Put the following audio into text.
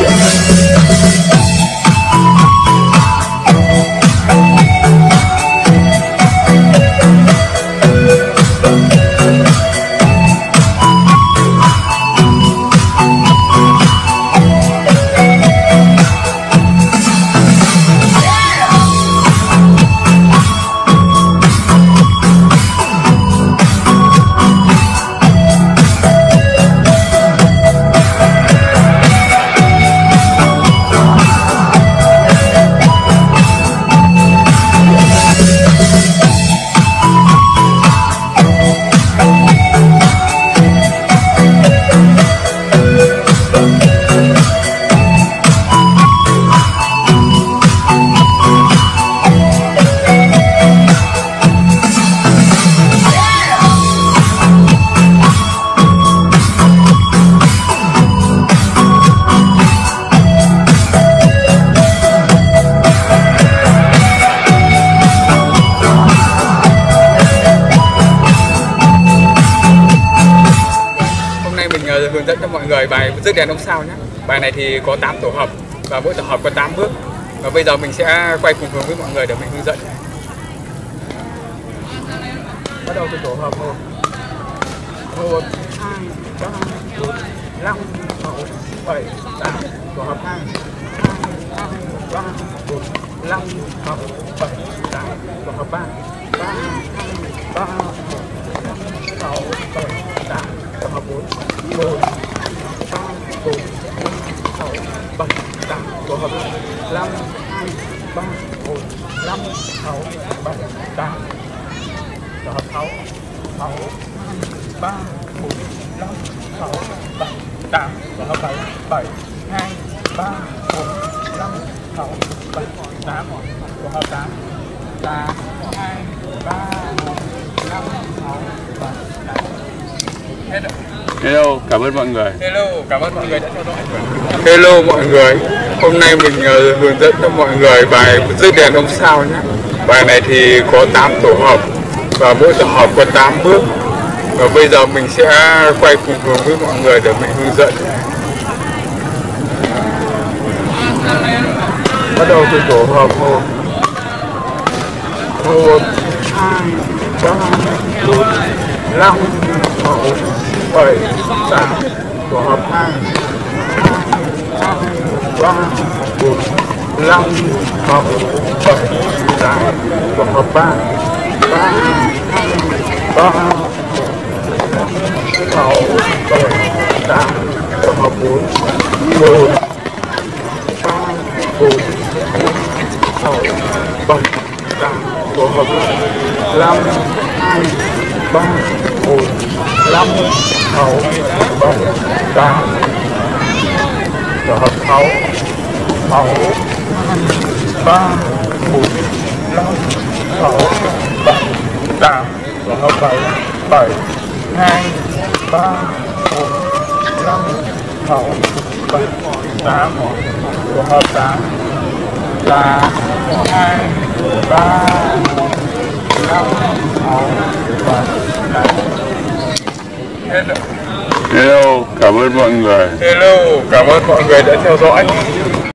Hướng dẫn cho mọi người bài rước đèn ông sao nhé. Bài này thì có 8 tổ hợp và mỗi tổ hợp có 8 bước. Và bây giờ mình sẽ quay cùng hướng với mọi người để mình hướng dẫn. Bắt đầu từ tổ hợp 1, 2, 3, 4, 5, 6, 7, 8. Tổ hợp 2, 2, 3, 4, 5, 6, 7, 8. Tổ hợp 3, 3, 3, 6, 7, 8. Tổ hợp 4, 1, 3, 4, 6, 7, 8. Tổ hợp 5, 2, 3, 4, 5, 6, 7, 8. Tổ hợp 6, 6, 3, 4, 5, 6, 7, 8. Tổ hợp 7, 7, 2, 3, 4, 5, 6, 7, 8. Tổ hợp 8, 8, 2, 3, 4, 5, 6, 7, 8. Hết rồi. Hello, cảm ơn mọi người. Hello, cảm ơn mọi người đã theo dõi. Hello mọi người, hôm nay mình hướng dẫn cho mọi người bài rước đèn ông sao nhé. Bài này thì có 8 tổ hợp và mỗi tổ hợp có 8 bước. Và bây giờ mình sẽ quay cùng hướng với mọi người để mình hướng dẫn. Bắt đầu từ tổ hợp 1, 1, 2, 3, 4, 5, 6, 7, 8. Tổ hợp 2, 3, 4, 5, 6, 7, 8. Tổ hợp 3, 3, 3, 6, 7, 8. Tổ hợp 4, 1, 3, 4, 6, 7, 8. Tổ hợp 5, 2, 3, 4, 5, 6, 7, 8. Tổ hợp 6, 6, 3, 4, 5, 6, 7, 8. Tổ hợp 7, 7, 2, 3, 4, 5, 6, 7, 8. Tổ hợp 8, 8, 2, 3, 4, 5, 6, 7, 8. Hello, cảm ơn mọi người. Hello, cảm ơn mọi người đã theo dõi.